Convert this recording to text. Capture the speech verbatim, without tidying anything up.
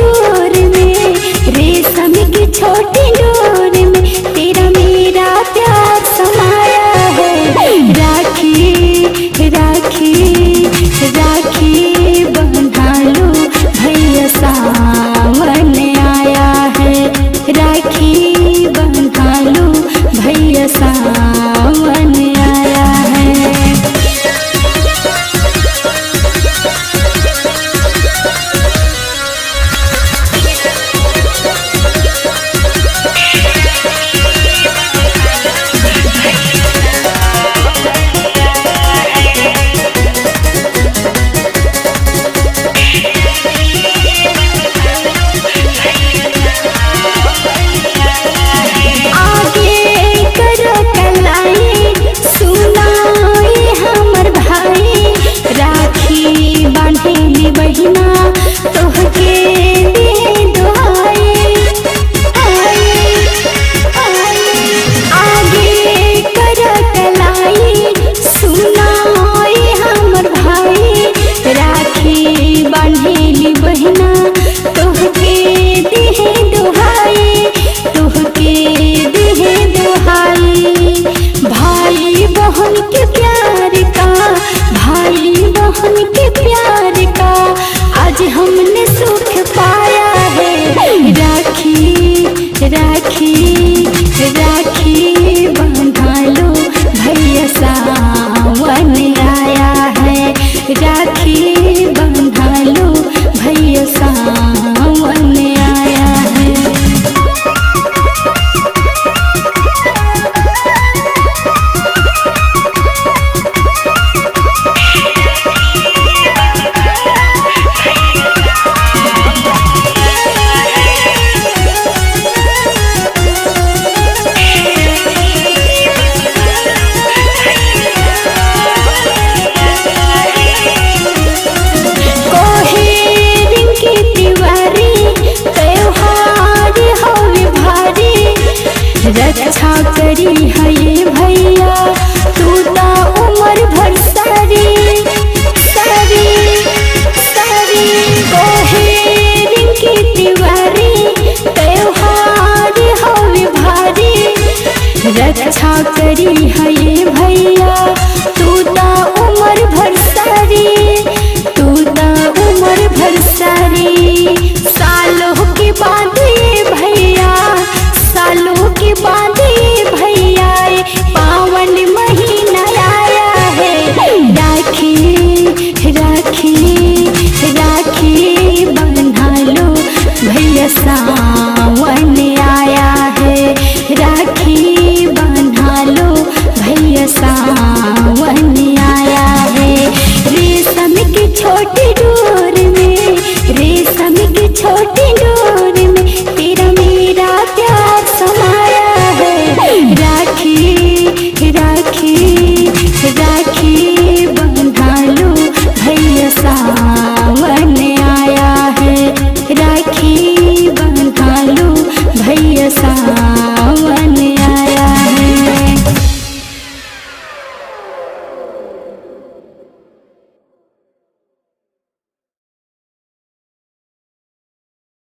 डोर में, रेशम की छोटी डोर में तेरा मेरा प्यार समाया है। राखी राखी राखी बंधा लो भैया सावन आया है। राखी बंधा लो भैया सावन आया है। बहिना तोहके दे दुआई आगे कर कलाई सुनाई हमर भाई। राखी बांधेली बहिना तोहके दे दुआई, तोहके दे दुआई। भाई बहन के प्यार का, भाई बहन के प्यार का आज हमने सुख पाया है। राखी राखी राखी बंधा लो भैया सावन आया है। राखी बंधा लो भैया सावन आया है। रक्षा करी है ये भैया तू तो उम्र भर सारी सारी सारी। कोहे रिंकी तिवारी त्योहार होवे भारी। रक्षा करी है ये भैया तू तो उम्र भर सारी, तू तो उम्र भर सारी। सालों के बाद ये भैया, सालों के बाद भैया पावन महीना आया है। राखी राखी राखी बंधा लो भैया सावन आया है। राखी बंधा लो भैया सावन आया है। रेशम की छोटी डोर में, रेशम की छोटी डोर